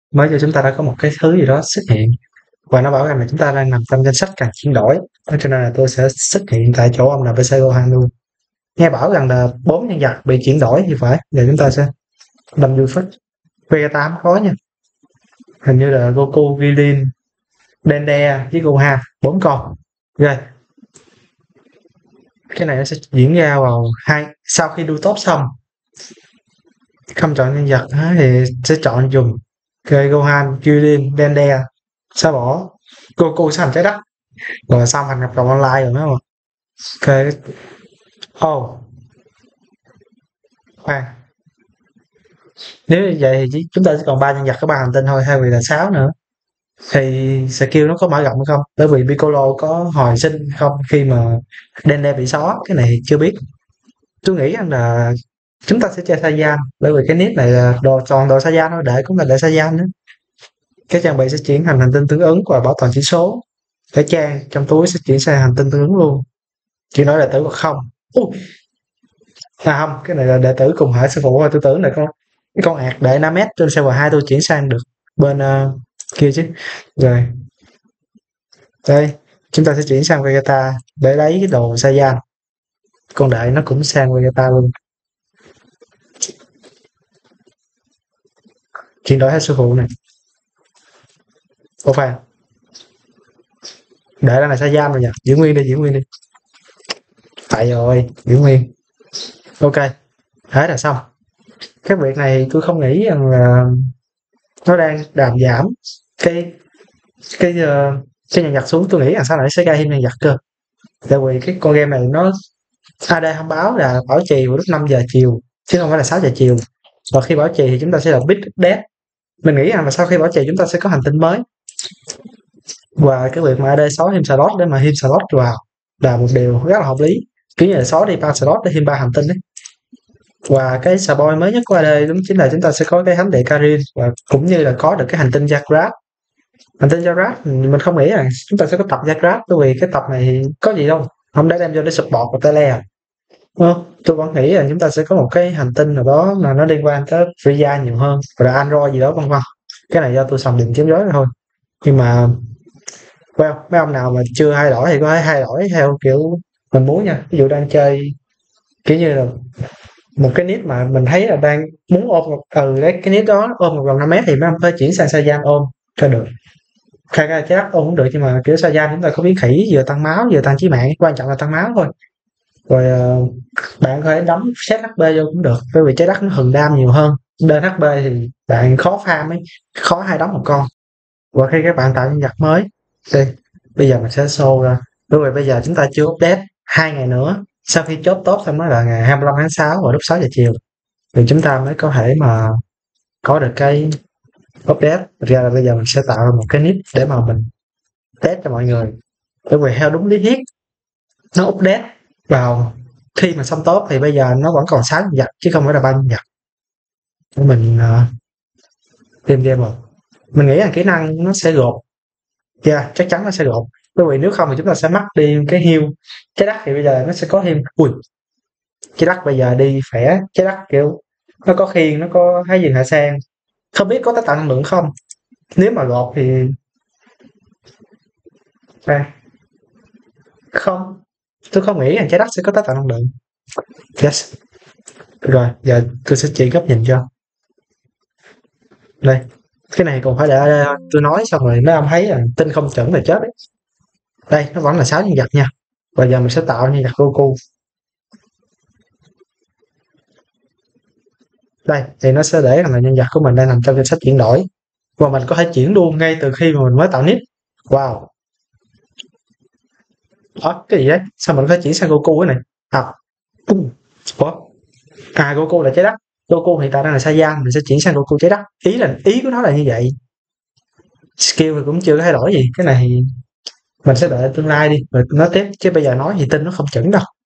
mới cho chúng ta đã có một cái thứ gì đó xuất hiện và nó bảo rằng là chúng ta đang nằm trong danh sách cần chuyển đổi. Cho nên là tôi sẽ xuất hiện tại chỗ ông NPC Gohan luôn. Nghe bảo rằng là 4 nhân vật bị chuyển đổi thì phải, giờ chúng ta sẽ đâm vui phết. Vegeta không khó nha, hình như là Goku, Krillin, Dende với Gohan, 4 con. Rồi, cái này nó sẽ diễn ra vào sau khi đu top xong. Không chọn nhân vật thì sẽ chọn dùng Gohan, Krillin, Dende, xóa bỏ Goku sẽ thành trái đất, rồi xong thành hợp đồng online rồi, đúng không? Ok. Khoan, nếu như vậy thì chúng ta chỉ còn 3 nhân vật có 3 hành tinh thôi, thay vì là 6 nữa. Thì skill nó có mở rộng hay không? Bởi vì Piccolo có hồi sinh không khi mà Dende bị xóa, cái này chưa biết. Tôi nghĩ rằng là chúng ta sẽ chơi Saiyan, bởi vì cái nick này là toàn đồ Saiyan thôi, để cũng là để Saiyan nữa. Cái trang bị sẽ chuyển thành hành tinh tương ứng và bảo toàn chỉ số. Cái trang trong túi sẽ chuyển sang hành tinh tương ứng luôn. Chỉ nói đệ tử hoặc không. Không, cái này là đệ tử cùng hệ sư phụ thôi. Tôi tưởng là con ạt đệ Namet trên server 2 tôi chuyển sang được bên kia chứ. Rồi, đây, chúng ta sẽ chuyển sang Vegeta để lấy cái đồ Saiyan. Con đệ nó cũng sang Vegeta luôn. Chuyển đổi hết sư phụ này. Ô phan. Đệ là Saiyan rồi nhỉ? Giữ nguyên đi. Tại rồi, giữ nguyên. Ok, thế là xong. Cái việc này tôi không nghĩ rằng là nó đang đàm giảm cái cái nhân vật xuống. Tôi nghĩ rằng sau này sẽ ra thêm nhân vật cơ. Tại vì cái con game này nó AD thông báo là bảo trì vào lúc 5 giờ chiều chứ không phải là 6 giờ chiều. Và khi bảo trì thì chúng ta sẽ là big update. Mình nghĩ rằng là sau khi bảo trì chúng ta sẽ có hành tinh mới. Và cái việc mà AD xóa thêm slot để mà thêm slot vào là một điều rất là hợp lý. Kiểu như là xóa đi 3 slot để thêm 3 hành tinh đấy. Và cái spoil mới nhất của AD đúng chính là chúng ta sẽ có cái thánh địa Karin và cũng như là có được cái hành tinh Jagrat. Hành tinh Jagrat mình không nghĩ là chúng ta sẽ có tập Jagrat, bởi vì cái tập này có gì đâu, không để đem vô để support của Tele. Tôi vẫn nghĩ là chúng ta sẽ có một cái hành tinh nào đó mà nó liên quan tới Freya nhiều hơn, hoặc là Android gì đó vân vân. Cái này do tôi sòng định chém gió thôi. Nhưng mà mấy ông nào mà chưa thay đổi thì có thể thay đổi theo kiểu mình muốn nha. Ví dụ đang chơi kiểu như là một cái nick mà mình thấy là đang muốn ôm đấy, cái nick đó ôm một vòng 5 mét thì mấy ông phải chuyển sang Saiyan ôm cho được. Khai ra chắc ôm cũng được, nhưng mà kiểu Saiyan chúng ta có biến khỉ, vừa tăng máu vừa tăng chí mạng, quan trọng là tăng máu thôi. Rồi bạn có thể đóng set HP vô cũng được, bởi vì trái đất nó hừng đam nhiều hơn. Đơn HP thì bạn khó farm ấy, khó hai đóng một con. Và khi các bạn tạo nhân vật mới thì bây giờ mình sẽ show ra, bởi vì bây giờ chúng ta chưa update 2 ngày nữa, sau khi chốt tốt xong đó là ngày 25 tháng 6 vào lúc 6 giờ chiều thì chúng ta mới có thể mà có được cái update. Thực ra là bây giờ mình sẽ tạo ra một cái nick để mà mình test cho mọi người, bởi vì theo đúng lý thuyết nó update vào khi mà xong tốt thì bây giờ nó vẫn còn 6 nhân vật chứ không phải là 3 nhân vật. Mình tìm game một, mình nghĩ là kỹ năng nó sẽ gộp. Chắc chắn nó sẽ gộp, bởi vì nếu không thì chúng ta sẽ mất đi cái heal. Trái đất thì bây giờ nó sẽ có thêm trái đất bây giờ đi khỏe. Trái đất kiểu nó có khiên, nó có Thái Dương Hạ Sang, không biết có tái tạo năng lượng không. Nếu mà gộp thì không, tôi không nghĩ rằng trái đất sẽ có tái tạo năng lượng. Yes. Rồi giờ tôi sẽ chỉ góc nhìn cho đây. Cái này còn phải để đây thôi, tôi nói xong rồi mấy ông thấy là tinh không chuẩn là chết đấy. Đây nó vẫn là 6 nhân vật nha. Và giờ mình sẽ tạo nhân vật Goku. Đây thì nó sẽ để là nhân vật của mình đang nằm trong danh sách chuyển đổi, và mình có thể chuyển luôn ngay từ khi mà mình mới tạo nick. Wow, cái gì đấy, sao mình có thể chuyển sang Goku cái này? Goku là trái đất. Goku hiện tại đang là Saiyan, mình sẽ chuyển sang Goku trái đất. Ý của nó là như vậy. Skill thì cũng chưa có thay đổi gì. Cái này mình sẽ đợi tương lai đi rồi nó tiếp, chứ bây giờ nói thì tin nó không chuẩn đâu.